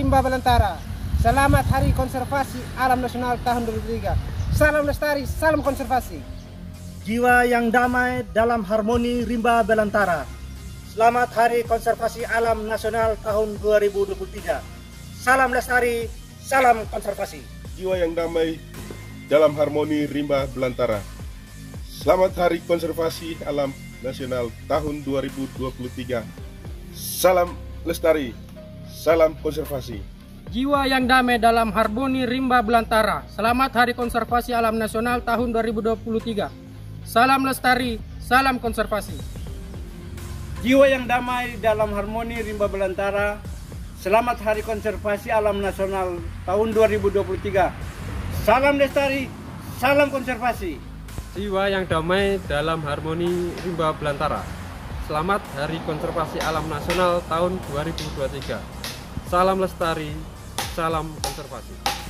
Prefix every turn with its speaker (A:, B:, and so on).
A: Rimba Belantara. Selamat Hari Konservasi Alam Nasional tahun 2003. Salam lestari, salam konservasi.
B: Jiwa yang damai dalam harmoni rimba belantara. Selamat Hari Konservasi Alam Nasional tahun 2023. Salam lestari, salam konservasi.
C: Jiwa yang damai dalam harmoni rimba belantara. Selamat Hari Konservasi Alam Nasional tahun 2023. Salam lestari, salam konservasi.
D: Jiwa yang damai dalam harmoni rimba belantara. Selamat Hari Konservasi Alam Nasional tahun 2023. Salam lestari, salam konservasi.
E: Jiwa yang damai dalam harmoni rimba belantara. Selamat Hari Konservasi Alam Nasional tahun 2023. Salam lestari, salam konservasi.
D: Jiwa yang damai dalam harmoni rimba belantara. Selamat Hari Konservasi Alam Nasional tahun 2023. Salam lestari, salam konservasi.